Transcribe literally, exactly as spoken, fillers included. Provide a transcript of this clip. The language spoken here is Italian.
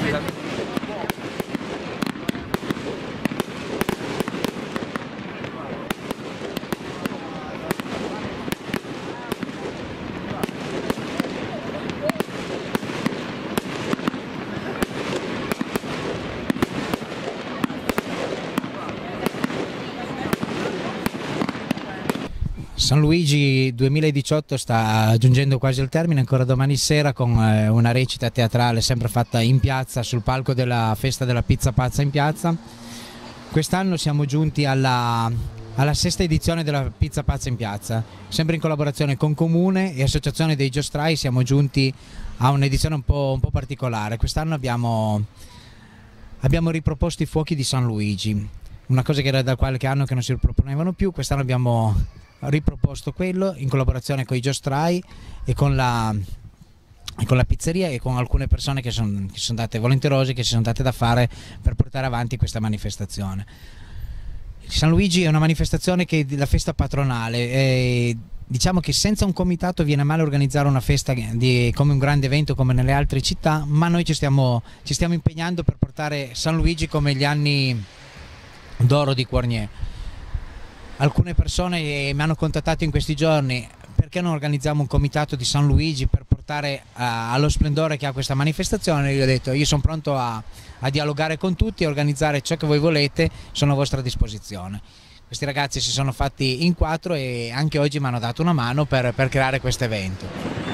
San Luigi duemiladiciotto sta giungendo quasi al termine, ancora domani sera con una recita teatrale sempre fatta in piazza sul palco della festa della pizza pazza in piazza. Quest'anno siamo giunti alla, alla sesta edizione della pizza pazza in piazza, sempre in collaborazione con Comune e Associazione dei Giostrai. Siamo giunti a un'edizione un po', un po' particolare. Quest'anno abbiamo, abbiamo riproposto i fuochi di San Luigi, una cosa che era da qualche anno che non si proponevano più. Quest'anno abbiamo riproposto quello in collaborazione con i Giostrai e con la, e con la pizzeria e con alcune persone che sono, che sono date volenterose, che si sono date da fare per portare avanti questa manifestazione. San Luigi è una manifestazione che è la festa patronale e diciamo che senza un comitato viene male organizzare una festa di, come un grande evento come nelle altre città, ma noi ci stiamo, ci stiamo impegnando per portare San Luigi come gli anni d'oro di Quarnier. Alcune persone mi hanno contattato in questi giorni: perché non organizziamo un comitato di San Luigi per portare uh, allo splendore che ha questa manifestazione? Io ho detto: io sono pronto a, a dialogare con tutti e organizzare ciò che voi volete, sono a vostra disposizione. Questi ragazzi si sono fatti in quattro e anche oggi mi hanno dato una mano per, per creare questo evento.